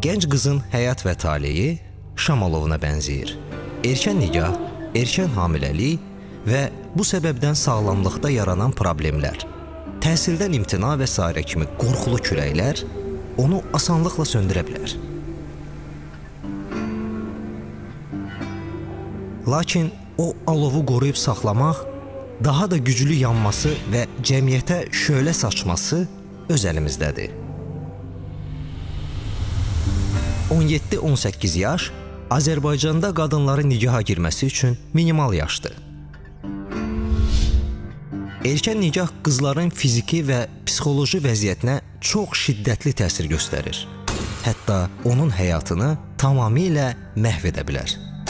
Gənc qızın həyat və taleyi Şamolovuna bənzəyir. Erkən nikah, erkən hamiləlik və bu səbəbdən sağlamlıqda yaranan problemlər, təhsildən imtina və s. kimi qorxulu küləklər onu asanlıqla söndürə bilər. Lakin o alovu qoruyub saxlamaq, daha da güclü yanması və cəmiyyətə şölə saçması öz əlimizdədir. 17-18 yaş Azərbaycanda qadınların nikaha girməsi üçün minimal yaşdır. Erkən nikah qızların fiziki və psixoloji vəziyyətinə çox şiddətli təsir göstərir. Hətta onun həyatını tamamilə məhv edə bilər.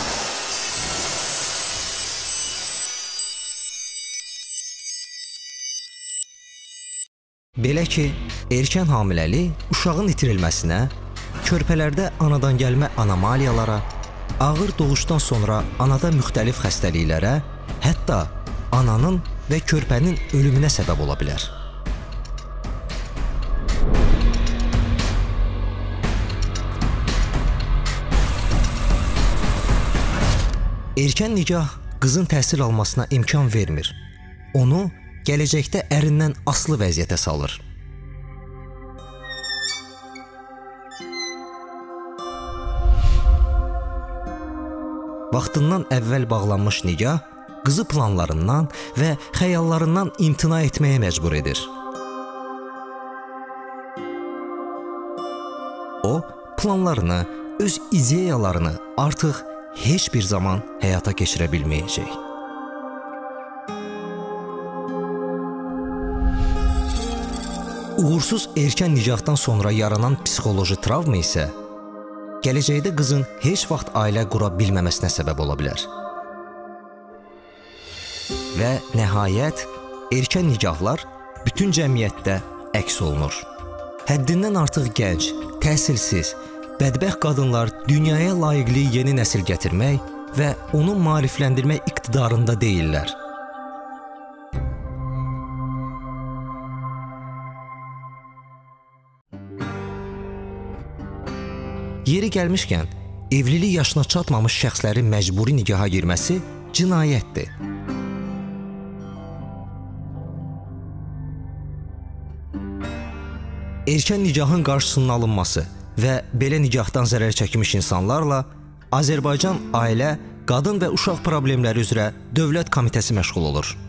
Belə ki, erkən hamiləlik uşağın itirilməsinə, körpələrdə anadan gəlmə anomaliyalara, ağır doğuşdan sonra anada müxtəlif xəstəliklərə, hətta ananın və körpənin ölümünə səbəb ola bilər. Erkən nikah qızın təhsil almasına imkan vermir. Onu gələcəkdə ərindən asılı vəziyyətə salır. Vaxtından əvvəl bağlanmış nikah qızı planlarından və xəyallarından imtina etməyə məcbur edir. O, planlarını, öz ideyalarını artıq heç bir zaman həyata keçirə bilməyəcək. Uğursuz erkən nikahdan sonra yaranan psixoloji travma isə gələcəkdə qızın heç vaxt ailə qura bilməməsinə səbəb ola bilər. Və nəhayət, erkən nikahlar bütün cəmiyyətdə əks olunur. Həddindən artıq gənc, təhsilsiz, bədbəxt qadınlar dünyaya layiqli yeni nəsil gətirmək və onu maarifləndirmək iqtidarında deyillər. Yeri gəlmişkən, evlilik yaşına çatmamış şəxslərin məcburi nikaha girməsi cinayətdir. Erkən nikahın qarşısının alınması və belə nikahdan zərər çəkmiş insanlarla Azərbaycan Ailə, Qadın və Uşaq Problemləri üzrə Dövlət Komitəsi məşğul olur.